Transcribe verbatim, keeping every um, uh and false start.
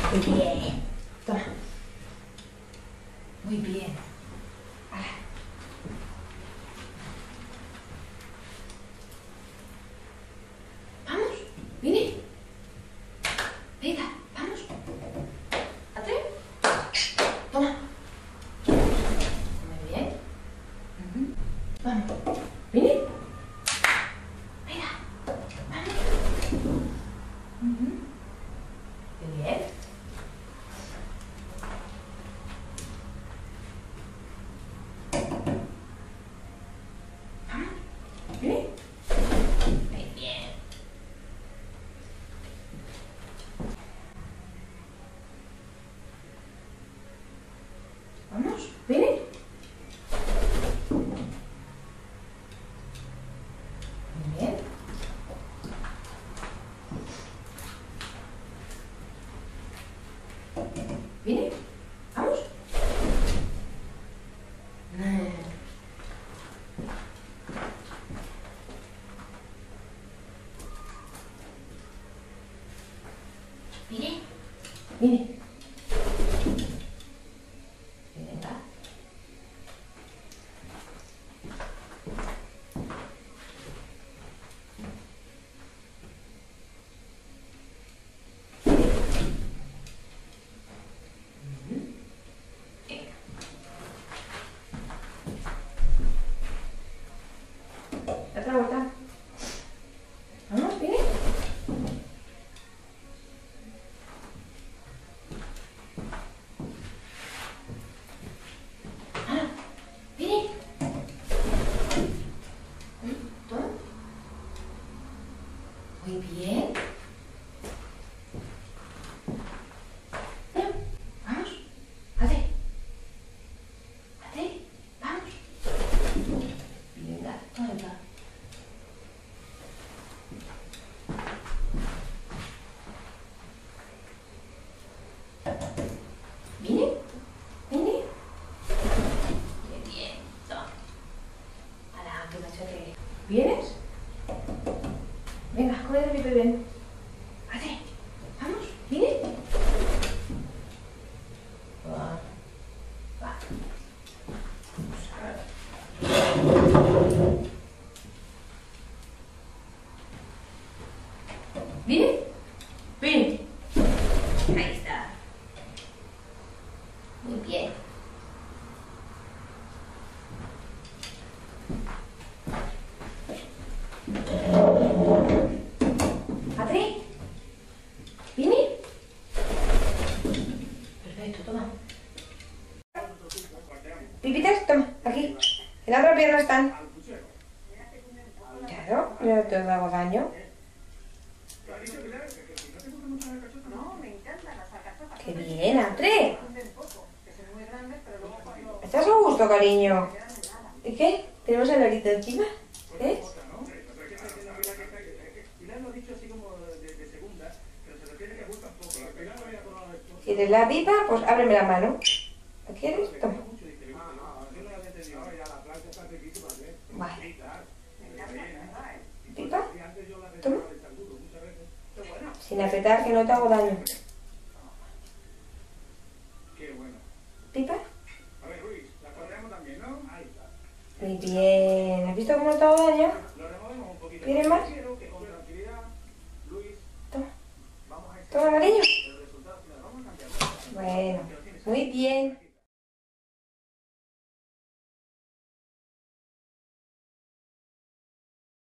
Muy bien. Toma. Muy bien. Ahora. Vamos. Vine. Venga, vamos. Atrás. Toma. Muy bien. Uh-huh. Vamos. Vine. Venga. Vamos. Uh-huh. Muy bien. Vamos. Vine. Muy bien. Vamos. Vine. Muy bien. ¿Viene? ¿Vamos? ¿Viene? ¿Viene? Venga. Otra vuelta. Vamos, viene. Ah, viene. Toma. Muy bien. Vamos. Hazte. Hazte. Vamos. Venga, toma. ¿Viene? ¿Viene? Bien, bien. Toma. Ahora, que machote. ¿Vienes? Venga, come el pipí, ven. Hazte. Vamos, ¿viene? Va. Va. ¿Viene? Ven. Ahí está. Muy bien. ¿Adri? ¿Viene? Perfecto, toma. Pipitas, toma, aquí. En la otra pierna están. Claro, no te hago daño. ¡Qué bien, André! ¿Estás a gusto, cariño? ¿Y qué? ¿Tenemos el lorito encima? ¿Eh? ¿Quieres la pipa? Pues ábreme la mano. ¿La quieres? Toma. Vale. ¿Pipa? Toma. Sin apretar, que no te hago daño. ¿Pipa? Muy bien. ¿Has visto cómo te hago daño? ¿Quieres más? Toma. Toma, cariño. Bueno, muy bien.